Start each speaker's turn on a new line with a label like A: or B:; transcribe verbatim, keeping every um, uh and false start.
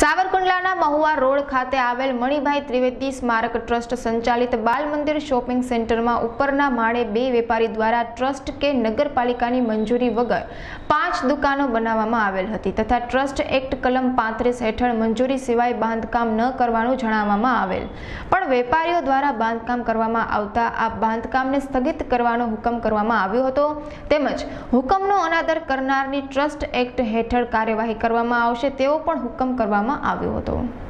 A: સાવરકુંડલાના Mahuva road ખાતે આવેલ મણિભાઈ ત્રિવેદી સ્મારક ટ્રસ્ટ સંચાલિત બાલ મંદિર શોપિંગ સેન્ટરમાં ઉપરના માળે બે વેપારી દ્વારા ટ્રસ્ટ કે નગરપાલિકાની મંજૂરી વગર પાંચ દુકાનો બનાવવામાં આવેલ હતી તથા ટ્રસ્ટ એક્ટ કલમ પાંત્રીસ હેઠળ મંજૂરી સિવાય બાંધકામ ન કરવાનું જણાવવામાં આવેલ, પણ વેપારીઓ દ્વારા બાંધકામ કરવામાં આવતા આ બાંધકામને સ્થગિત કરવાનો હુકમ કરવામાં આવ્યો હતો તેમજ હુકમનો અનાદર કરનારની ટ્રસ્ટ એક્ટ હેઠળ કાર્યવાહી કરવામાં આવશે તેવો પણ હુકમ કરવામાં આવ્યો હતો।